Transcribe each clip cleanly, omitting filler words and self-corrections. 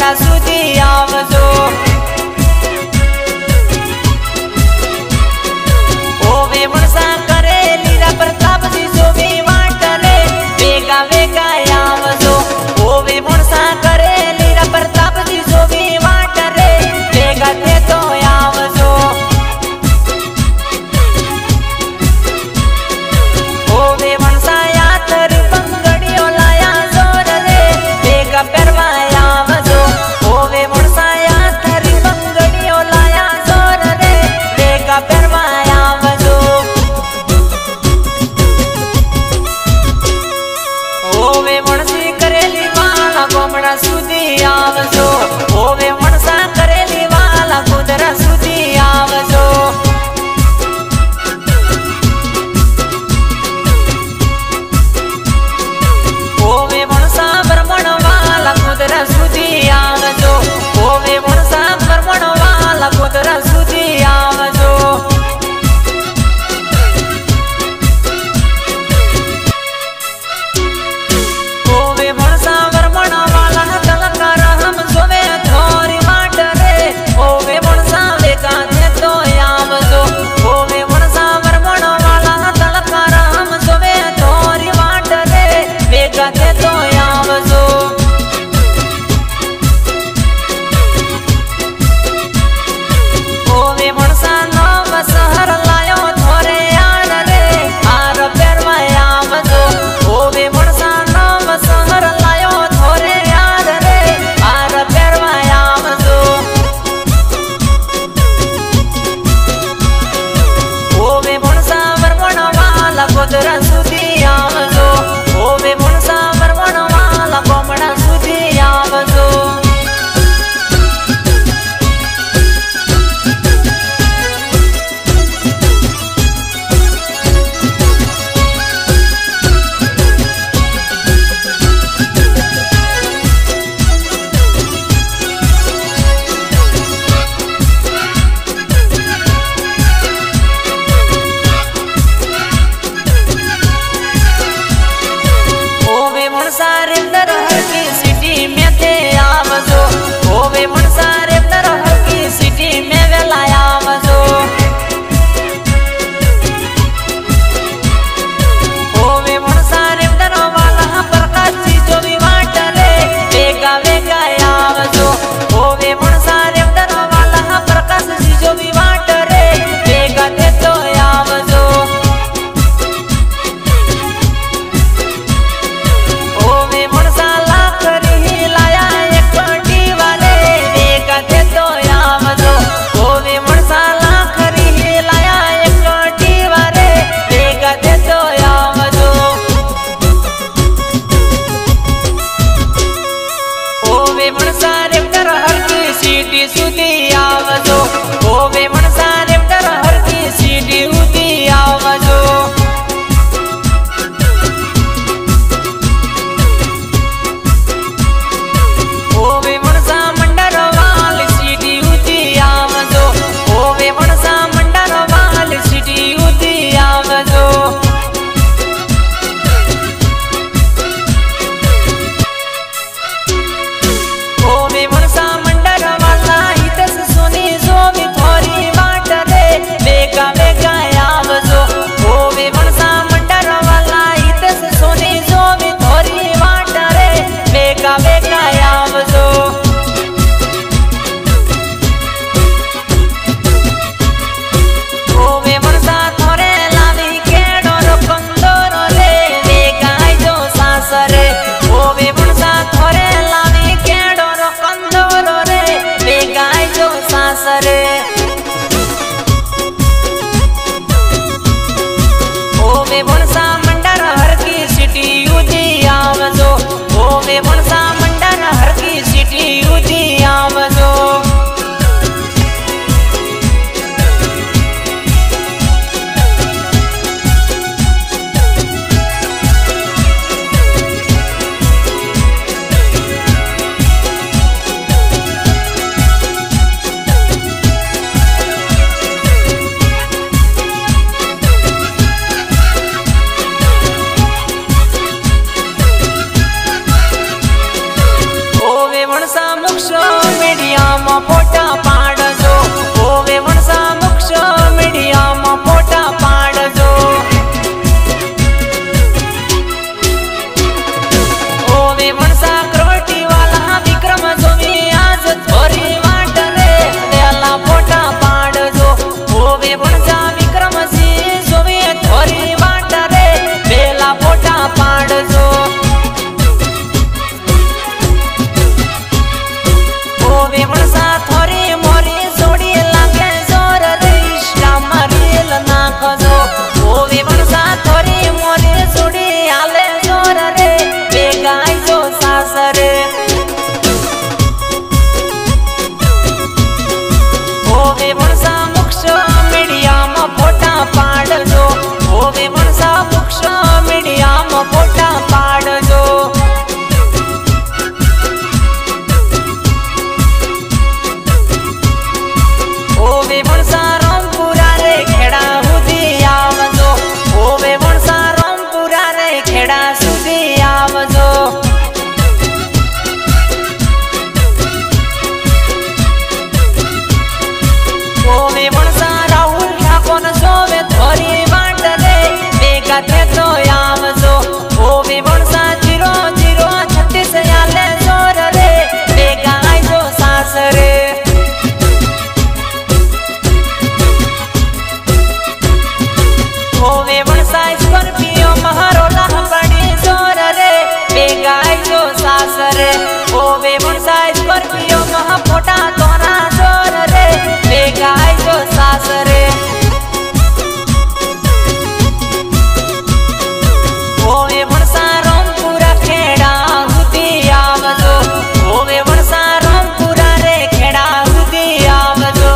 गोमड़ा सुधी आवजो। ओवे मनसा करे लीला प्रताप जी जो भी वाट रे वेगा वेगा आवजो। ओवे मनसा करे लीला प्रताप जी जो भी वाट रे वेगा थे तो आवजो। ओवे मनसा यातर बंगड़ियो लाया जोर रे वेगा परवा आवजो। ओवे मनसा यातर बंगड़ियो लाया जोर रे वेगा परवा आवजो। ओवे मनसी करेली वाला गोमड़ा सुधी आवजो। ओवे मनसा करेली वाला गोदरा सुधी आवजो। ओवे मनसा ब्रह्मण वाला गोदरा सुधी आवजो। ओवे मनसा ब्रह्मण वाला गोदरा सुधी आवजो। ओवे मनसा ब्रह्मण वाला तलकार हम जोवे थोरी वाट रे ओवे मनसा वेगा थे तो आवजो। ओवे मनसा ब्रह्मण वाला तलकार हम जोवे थोरी वाट रे वेगा थे तो आवजो। ओवे मनसा नव शहर लायो थोरे यार रे हार परवा आवजो। ओवे मनसा नव शहर लायो थोरे यार रे हार परवा आवजो। ओवे मनसा ब्रह्मण वाला गोदरा सुधी आवजो। ओवे मनसा ब्रह्मण वाला गोमड़ा सुधी आवजो। ओवे मनसा रेंदर हर की सिटी में थे आवजो। ओवे मनसा रेंदर हर की सिटी में वेला आवजो। ओवे मनसा रेंदर वाला प्रकाश जी जो भी वाट रे वेगा वेगा आवजो। ओवे मनसा रेंदर वाला प्रकाश जी जो भी वाट रे वेगा थे तो आवजो। ओवे मनसा लाखरी लाया एक दीवारे वेगा थे तो आवजो। ओवे मनसा लाखरी लाया एक दीवारे वेगा थे तो आवजो। ओवे मनसा रेंदर हर की सीटी सुधी आवजो। ओवे मनसा रेंदर हर की सीटी उदी आवजो। ओवे मनसा मंडर वाली सीटी उदी आवजो। ओवे मनसा मंडर वाली सीटी उदी आवजो। ओवे होवे वणसा स्कॉर्पियो महा फोटा तोरा जोर रे बेगा आई जो सासरे होवे वणसा रामपुरा खेड़ा हुदी आवजो होवे वणसा रामपुरा रे खेड़ा हुदी आवजो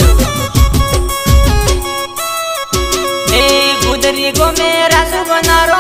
गो मेरा सुबनारो